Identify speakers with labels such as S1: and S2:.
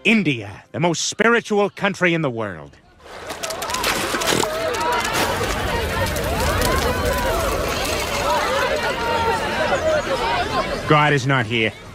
S1: India, the most spiritual country in the world. God is not here.